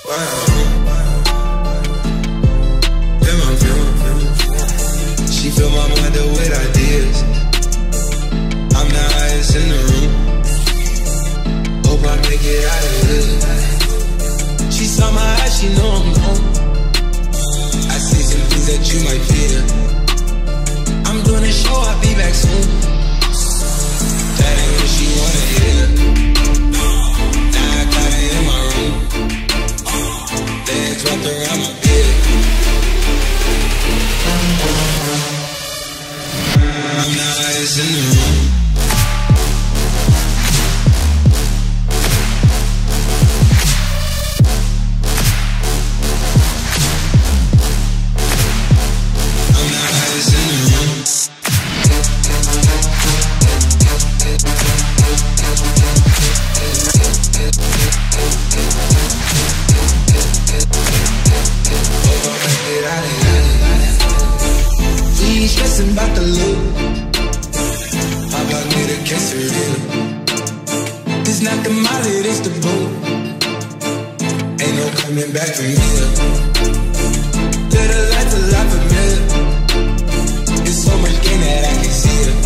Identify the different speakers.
Speaker 1: She fill my mind up with ideas. I'm the highest in the room. Hope I make it out of here. She saw my eyes, she know I'm gone. I see some things that you might fear. I'm doing a show, I'll be back soon. That ain't what she wanna hear. Now I got her in my room. Legs wrapped around my bed. I'm the highest in the room. Stressing about the look. How about me to kiss her real? This not the molly, this the boat. Ain't no coming back from here. Little lights a lot familiar. It's so much gain that I can see it.